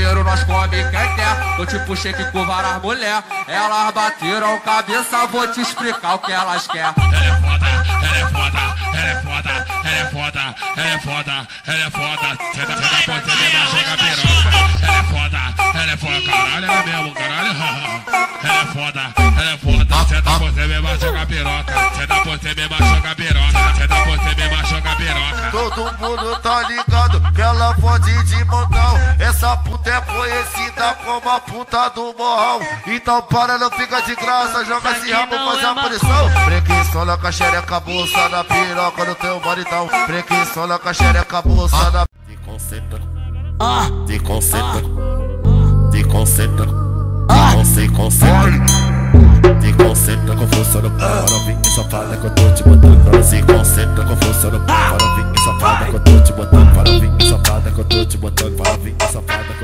parceiro, nós come quem quer. Eu te puxei que com várias mulher. Elas bateram cabeça, vou te explicar o que elas querem. Ela é foda, ela é foda, ela é foda, ela é foda, ela é foda, ela é foda. Senta pra você mesmo, chega piroca. Ela é foda, caralho, ela é mesmo, caralho. Ela é foda, senta pra você mesmo, joga piroca. Senta pra você mesmo, joga piroca. Senta pra você mesmo, joga piroca. Todo mundo tá ligado que ela fode de montão. Essa puta é conhecida como a puta do morrão. Então para, não fica de graça, joga esse rabo, faz a punição. Preguiçola com a xereca, bolsa na piroca no teu maridão. Preguiçola com a xereca, bolsa na... Te concentra, te concentra, te concentra, te concentra. Se concentra com força no pau, novinha safada que eu tô te botando. Se concentra com força no pau, novinha safada que eu tô te botando. Novinha safada que eu tô te botando, novinha safada.